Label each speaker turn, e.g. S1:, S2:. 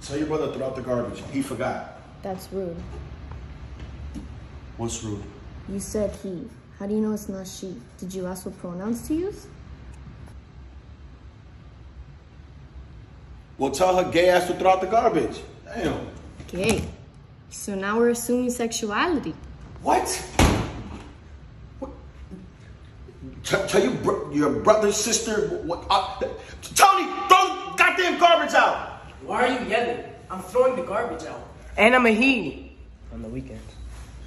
S1: Tell your brother to throw out the garbage. He forgot.
S2: That's rude.
S1: What's rude?
S2: You said he. How do you know it's not she? Did you ask what pronouns to use?
S1: Well, tell her gay ass to throw out the garbage. Damn.
S2: Gay. So now we're assuming sexuality.
S1: What? Tell your brother, sister, Tony, throw the goddamn garbage out!
S3: Why are you yelling? I'm throwing the garbage out. And I'm a he. On the weekends.